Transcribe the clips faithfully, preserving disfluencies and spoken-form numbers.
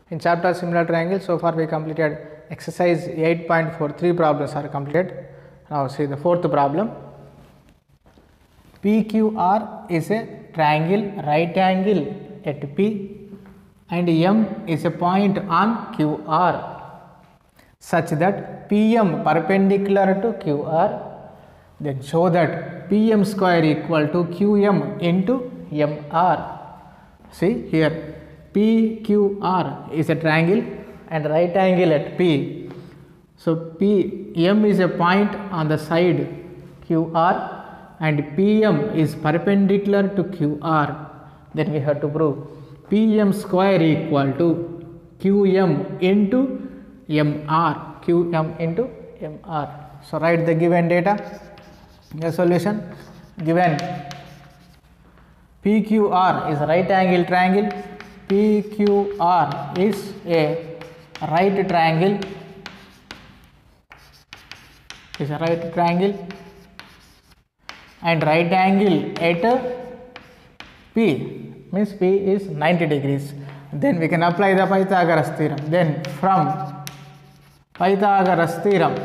In chapter similar triangles, so far we completed exercise eight point four, three problems are completed. Now see the fourth problem. P Q R is a triangle right angle at P and M is a point on Q R such that P M perpendicular to Q R, then show that P M square equal to Q M into M R. See here, P Q R is a triangle and right angle at P. So P M is a point on the side Q R and P M is perpendicular to Q R. Then we have to prove P M square equal to Q M into M R. Q M into M R. So write the given data. The solution given P Q R is a right angle triangle. P Q R is a right triangle. Is a right triangle and right angle at P means P is ninety degrees. Then we can apply the Pythagoras theorem. Then from Pythagoras theorem,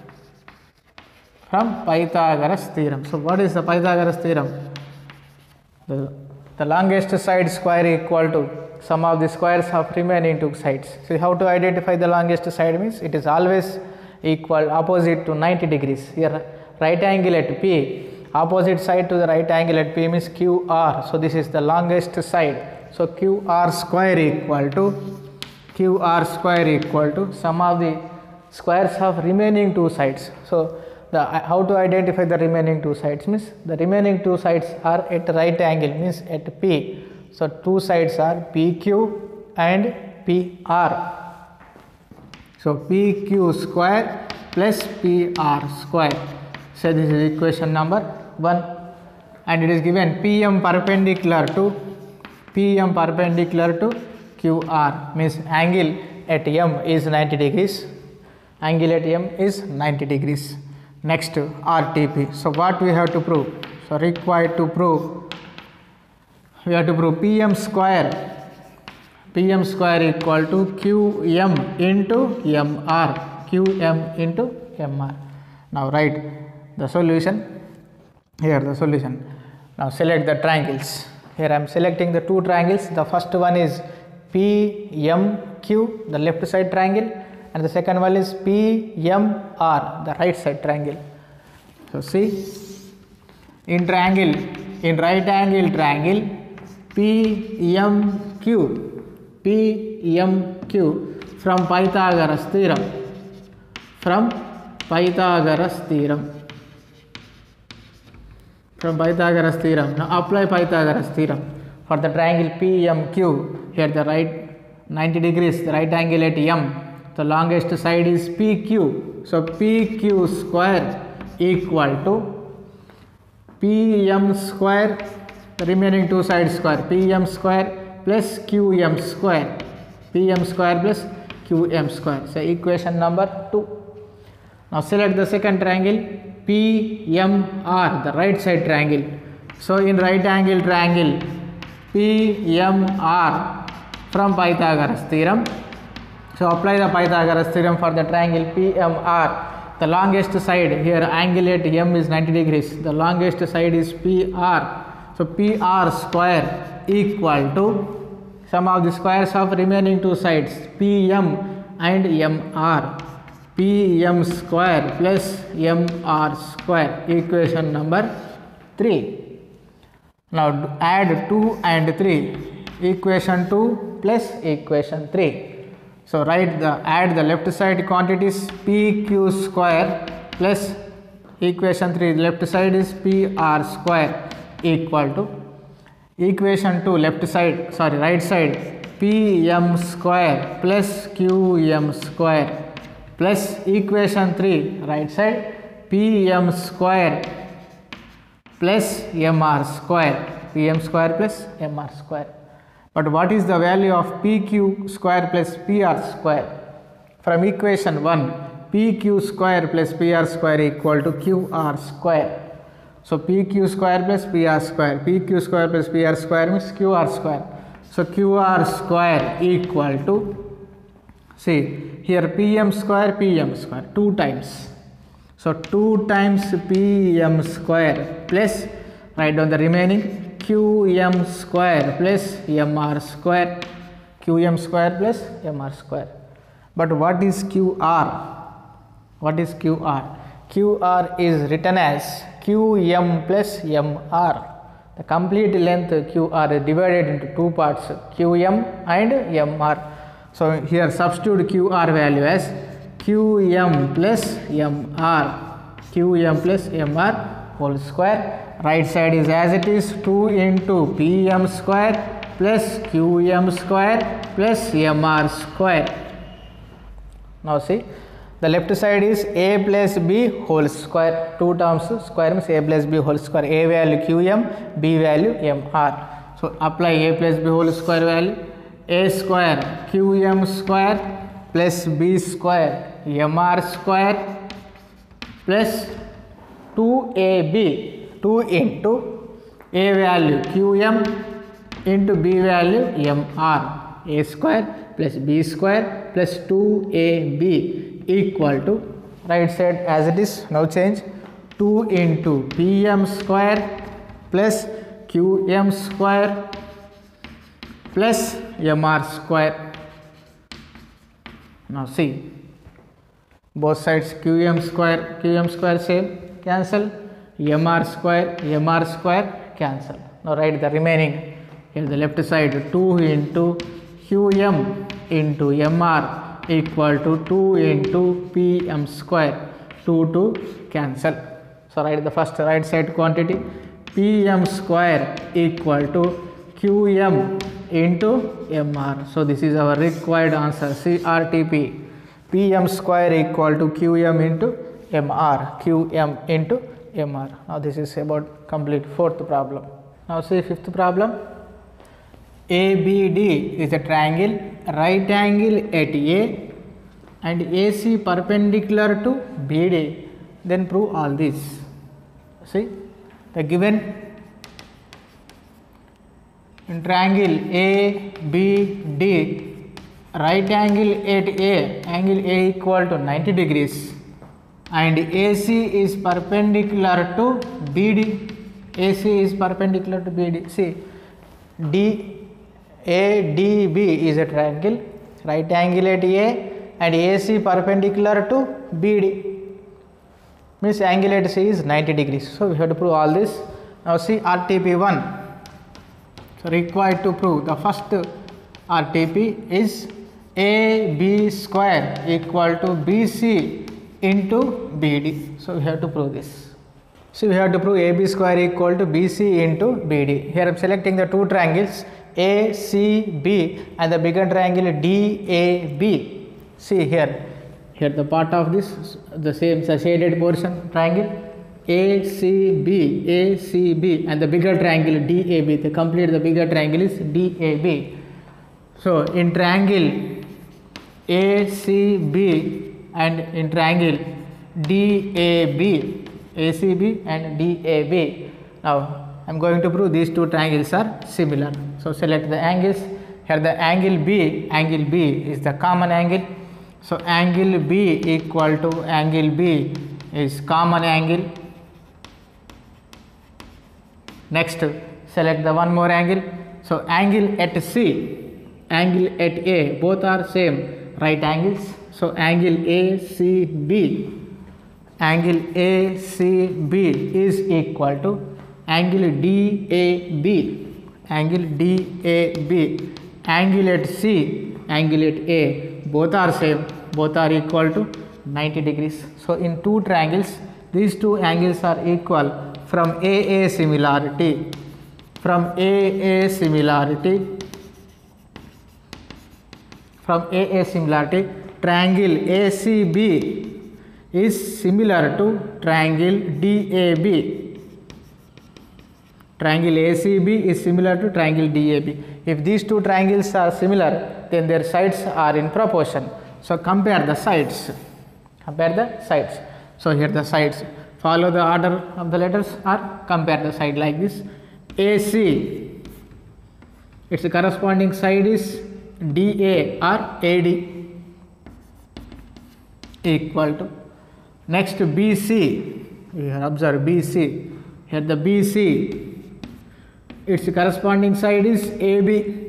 from Pythagoras theorem. So what is the Pythagoras theorem? The, the longest side square equal to sum of the squares of remaining two sides. See how to identify the longest side means it is always equal opposite to ninety degrees. Here right angle at P, opposite side to the right angle at P means Q R. So this is the longest side. So Q R square equal to Q R square equal to sum of the squares of remaining two sides. So the how to identify the remaining two sides means the remaining two sides are at right angle means at P. So two sides are P Q and P R. So P Q square plus P R square. So this is equation number one, and it is given P M perpendicular to P M perpendicular to Q R means angle at M is ninety degrees. Angle at M is ninety degrees. Next R T P. So what we have to prove? So required to prove, we have to prove P M square. P M square equal to Q M into M R. Q M into M R. Now write the solution. Here the solution. Now select the triangles. Here I am selecting the two triangles. The first one is P M Q, the left side triangle, and the second one is P M R, the right side triangle. So see, in triangle, in right angle triangle, P M Q, P M Q from Pythagoras theorem, from Pythagoras theorem, from Pythagoras theorem. Now apply Pythagoras theorem for the triangle P M Q. Here the right ninety degrees, the right angle at M. The longest side is P Q. So P Q square equal to P M square, the remaining two sides square, P M square plus Q M square. P M square plus Q M square. So equation number two. Now select the second triangle P M R, the right side triangle. So in right angle triangle P M R from Pythagoras theorem. So apply the Pythagoras theorem for the triangle P M R. The longest side here angle at M is ninety degrees. The longest side is P R. So P R square equal to sum of the squares of remaining two sides P M and M R. P M square plus M R square. Equation number three. Now add two and three. Equation two plus equation three. So write the add the left side quantities P Q square plus equation three, left side is P R square equal to equation two, left side sorry right side P M square plus Q M square plus equation three, right side P M square plus M R square. P M square plus M R square. But what is the value of P Q square plus P R square? From equation one, P Q square plus P R square equal to Q R square. So P Q square plus P R square. P Q square plus P R square means Q R square. So Q R square equal to See here Pm square Pm square two times. So two times Pm square plus, write down the remaining Qm square plus Mr square, Qm square plus Mr square. But what is Qr? What is Qr? Qr is written as Qm plus Mr. The complete length Qr is divided into two parts, Qm and Mr. So here substitute Qr value as Qm plus Mr, Qm plus Mr whole square. Right side is as it is, two into Pm square plus Qm square plus Mr square. Now see, the left side is a plus b whole square, two terms square means a plus b whole square, a value Qm, b value Mr. So apply a plus b whole square value, a square Qm square plus b square Mr square plus two a b, two into a value Qm into b value Mr, a square plus b square plus two a b equal to, right side as it is, no change, two into Pm square plus Qm square plus Mr square. Now see, both sides Qm square Qm square same, cancel, Mr square Mr square cancel. Now write the remaining, here the left side, two into Qm into Mr equal to two into Pm square, two to cancel. So write the first right side quantity, Pm square equal to Qm into Mr. So this is our required answer, C R T P, Pm square equal to Qm into Mr, Qm into Mr. Now this is about complete fourth problem. Now see fifth problem. A B D is a triangle, right angle at A and A C perpendicular to B D. Then prove all this. See, the given in triangle A B D, right angle at A, angle A equal to ninety degrees and A C is perpendicular to B D. A C is perpendicular to B D. See, D A D B is a triangle, right angle at A and A C perpendicular to B D, means angle at C is ninety degrees. So we have to prove all this. Now see R T P one. So required to prove the first R T P is A B square equal to B C into B D. So we have to prove this. So we have to prove A B square equal to B C into B D. Here I am selecting the two triangles A C B and the bigger triangle D A B. See here, here the part of this, the same shaded portion triangle A C B, A C B and the bigger triangle D A B. The complete the bigger triangle is D A B. So in triangle A C B and in triangle D A B, A C B and D A B. Now I am going to prove these two triangles are similar. So select the angles. Here the angle B, angle B is the common angle. So angle B equal to angle B is common angle. Next select the one more angle. So angle at C, angle at A, both are same right angles. So angle A C B, angle A C B is equal to angle D A B, angle D A B, angle at C, angle at A, both are same, both are equal to ninety degrees. So in two triangles, these two angles are equal from A A similarity, from A A similarity, from A A similarity, triangle A C B is similar to triangle D A B. Triangle A C B is similar to triangle D A B. If these two triangles are similar, then their sides are in proportion. So compare the sides. Compare the sides. So here the sides. Follow the order of the letters or compare the side like this. A C, its corresponding side is D A or A D. equal to, next B C, we have observed B C, here the B C, its corresponding side is A B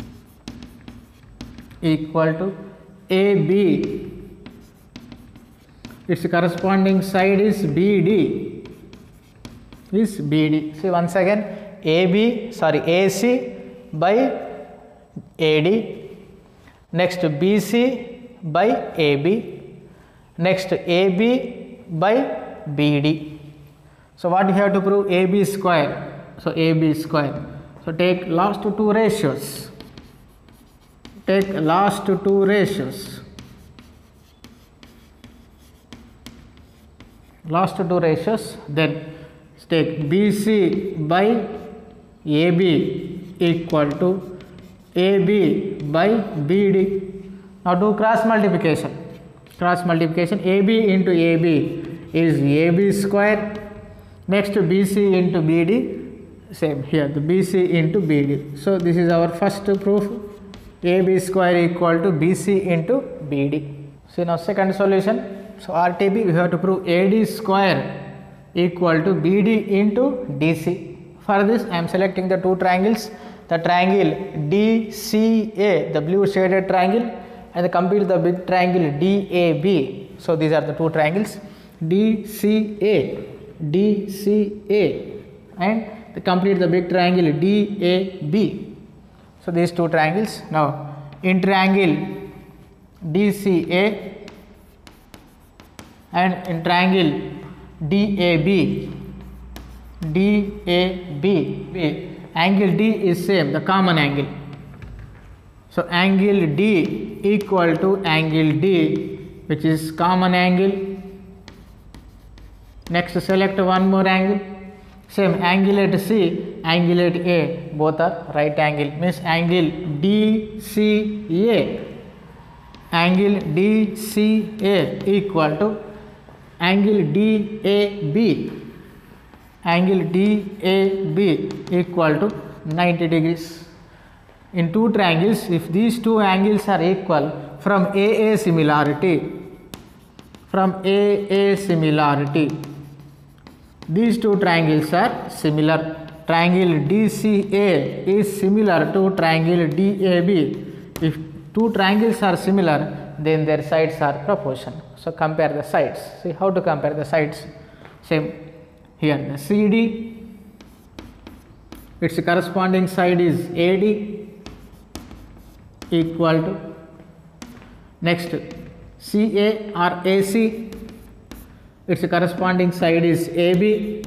equal to A B, its corresponding side is B D, is B D. See once again, A B, sorry, A C by A D, next B C by A B, next A B by B D. So what you have to prove? A B square. So A B square. So take last two ratios. Take last two ratios. Last two ratios. Then take B C by A B equal to A B by B D. Now do cross multiplication. Cross multiplication. A B into A B is A B square. Next B C into B D. Same here, the B C into B D. So this is our first proof. A B square equal to B C into B D. See now second solution. So R T B we have to prove A D square equal to B D into D C. For this I am selecting the two triangles. The triangle D C A, the blue shaded triangle, and the complete the big triangle D A B. So these are the two triangles D C A, D C A, and the complete the big triangle D A B. So these two triangles. Now in triangle D C A and in triangle D A B, D A B, angle D is same, the common angle. So angle D equal to angle D, which is common angle. Next select one more angle. Same angle at C, angle at A, both are right angle, means angle D C A. Angle D C A equal to angle D A B. Angle D A B equal to ninety degrees. In two triangles, if these two angles are equal, from A A similarity, from A A similarity, these two triangles are similar. Triangle D C A is similar to triangle D A B. If two triangles are similar, then their sides are proportional. So compare the sides. See how to compare the sides. Same here, the C D, its corresponding side is A D equal to, next C A or A C, its corresponding side is A B,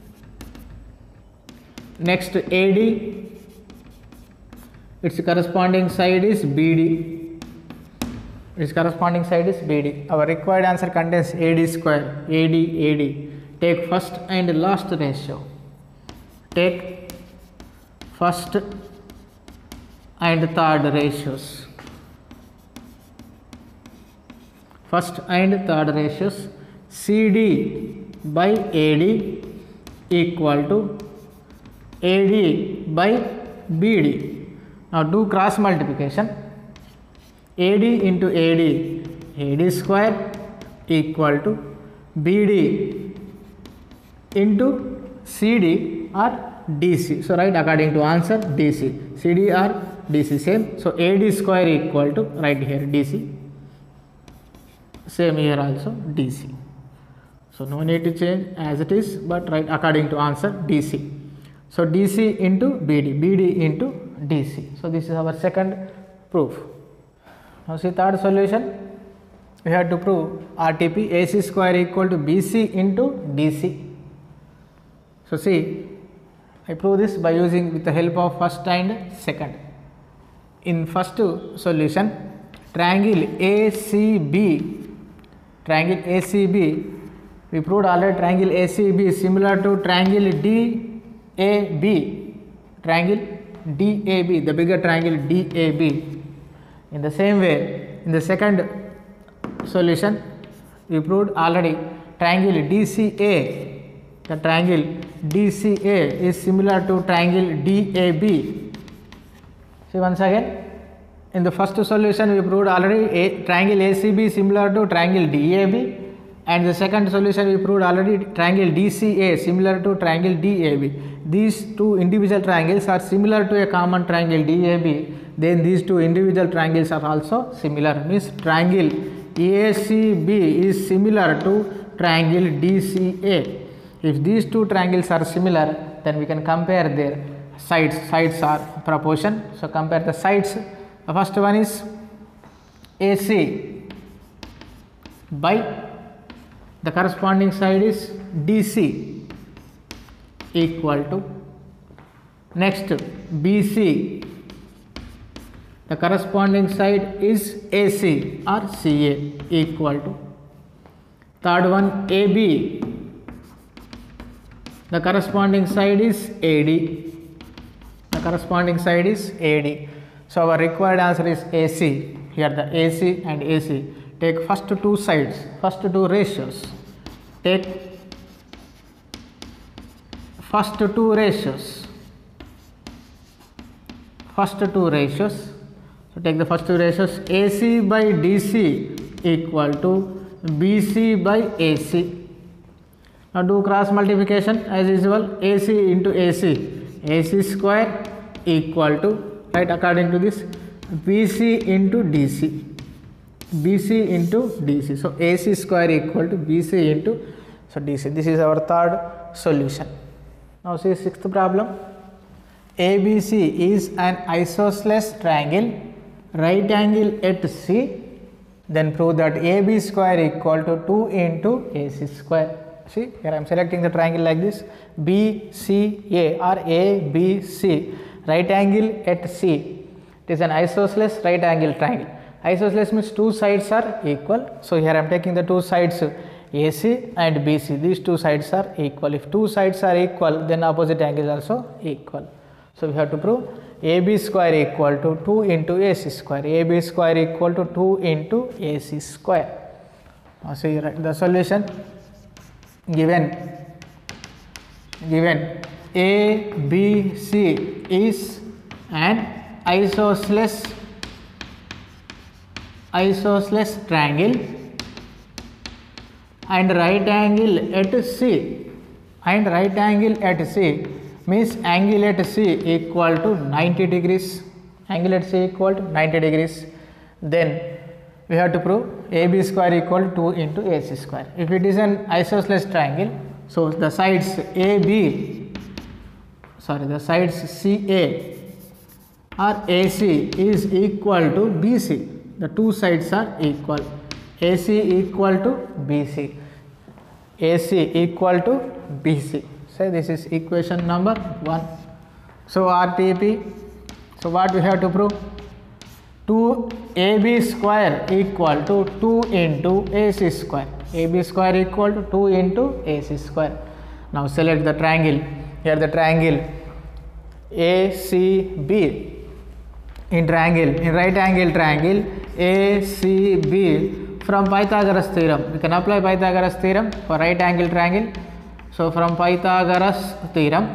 next A D, its corresponding side is B D, its corresponding side is B D. Our required answer contains A D square, A D, A D. Take first and last ratio. Take first and third ratios. First and third ratios. C D by A D equal to A D by B D. Now do cross multiplication. A D into A D, A D square equal to B D into C D or D C. So write according to answer D C. C D or D C same. So A D square equal to, right here D C. Same here also D C. So no need to change as it is, but write according to answer D C. So D C into B D, B D into D C. So this is our second proof. Now see third solution. We have to prove R T P A C square equal to B C into D C. So see, I prove this by using with the help of first and second. In first solution, triangle A C B, triangle A C B, we proved already triangle A C B is similar to triangle D A B, triangle D A B, the bigger triangle D A B. In the same way, in the second solution, we proved already triangle D C A, the triangle D C A is similar to triangle D A B. See once again, In the first solution we proved already a triangle A C B similar to triangle D A B, and the second solution we proved already triangle D C A similar to triangle D A B. These two individual triangles are similar to a common triangle D A B, then these two individual triangles are also similar, means triangle A C B is similar to triangle D C A. If these two triangles are similar, then we can compare their sides. Sides are proportion. So compare the sides. The first one is A C by the corresponding side is D C equal to, next B C, the corresponding side is A C or C A equal to, third one A B, the corresponding side is A D, the corresponding side is A D. So our required answer is A C. Here the A C and A C. Take first two sides, first two ratios. Take first two ratios. First two ratios. So take the first two ratios. A C by D C equal to B C by A C. Now do cross multiplication as usual. A C into A C. A C square equal to, right, according to this, B C into D C. B C into D C. So A C square equal to B C into, so D C. This is our third solution. Now see sixth problem. A B C is an isosceles triangle, right angle at C. Then prove that A B square equal to two into A C square. See, here I am selecting the triangle like this, B C A or A B C, right angle at C. It is an isosceles right angle triangle. Isosceles means two sides are equal. So here I am taking the two sides A C and B C. These two sides are equal. If two sides are equal, then opposite angle is also equal. So we have to prove A B square equal to two into A C square. A B square equal to two into A C square. Now see, right, the solution given given A B C is an isosceles isosceles triangle and right angle at C, and right angle at C means angle at C equal to ninety degrees, angle at C equal to ninety degrees. Then we have to prove A B square equal to two into A C square. If it is an isosceles triangle, so the sides A B, sorry, the sides C A or A C is equal to B C. The two sides are equal. A C equal to B C. A C equal to B C. So this is equation number one. So R T P. So what we have to prove? two A B square equal to two into A C square. A B square equal to two into A C square. Now select the triangle. Here the triangle A C B. In triangle, in right angle triangle A C B, from Pythagoras theorem, we can apply Pythagoras theorem for right angle triangle. So from Pythagoras theorem,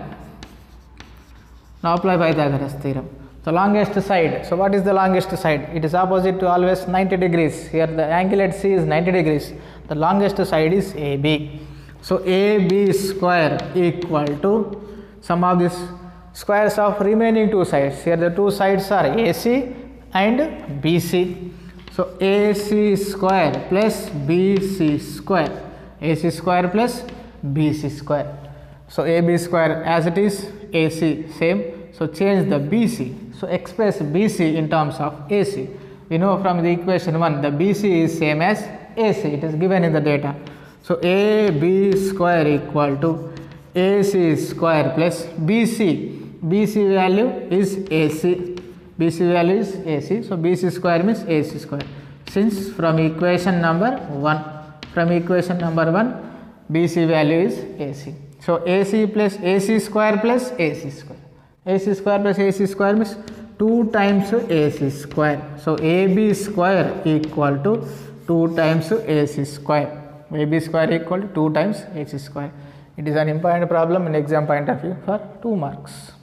now apply Pythagoras theorem. The longest side, so what is the longest side? It is opposite to always ninety degrees. Here the angle at C is ninety degrees. The longest side is A B. So A B square equal to sum of these squares of remaining two sides. Here the two sides are A C and B C. So A C square plus B C square. A C square plus B C square. So A B square as it is, A C same. So change the B C. So express B C in terms of A C. We know from the equation one, the B C is same as A C. It is given in the data. So A B square equal to A C square plus B C. B C value is A C. B C value is A C. So B C square means A C square. Since from equation number one, from equation number one, B C value is A C. So A C plus A C square plus A C square. A C square plus A C square means two times A C square. So A B square equal to two times A C square. A B square equal to two times A C square. It is an important problem in exam point of view for two marks.